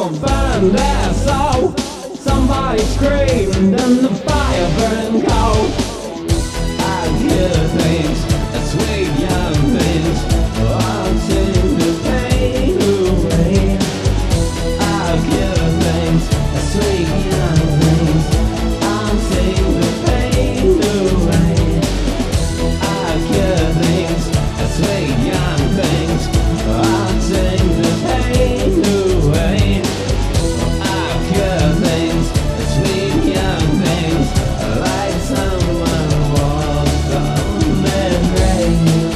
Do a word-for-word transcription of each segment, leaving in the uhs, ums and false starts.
will burn their soul. Somebody screamed and the fire burned cold. I hear things, sweet young things, wanting to pain away. I hear things, sweet young things, wanting to pain away. I hear things, sweet young things, wanting to pain away. I hear things, sweet young things, like someone walks on their grave.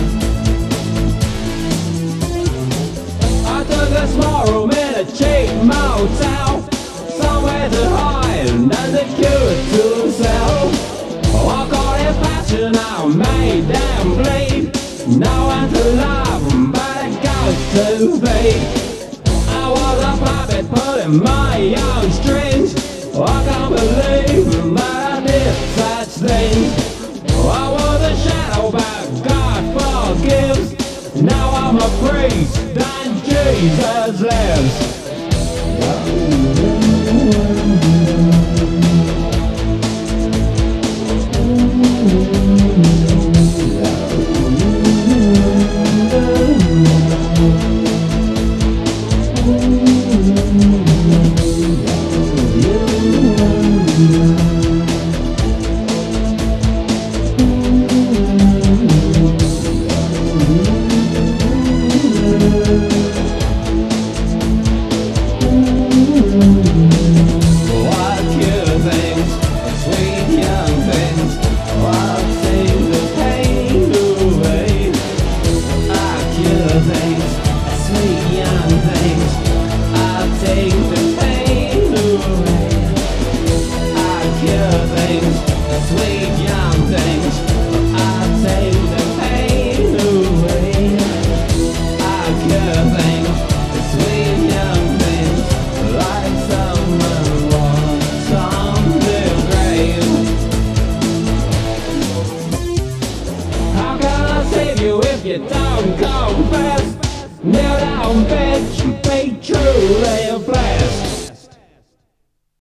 I took a small room in a cheap motel, somewhere to hide and a cure to sell. I caught a passion, I made them bleed. No one to love, but a ghost to be. I was a puppet pulling my own strings. I can't believe that I did such things. I was a shadow, but God forgives. Now I'm a priest and Jesus lives. You don't confess, kneel down bitch, be true.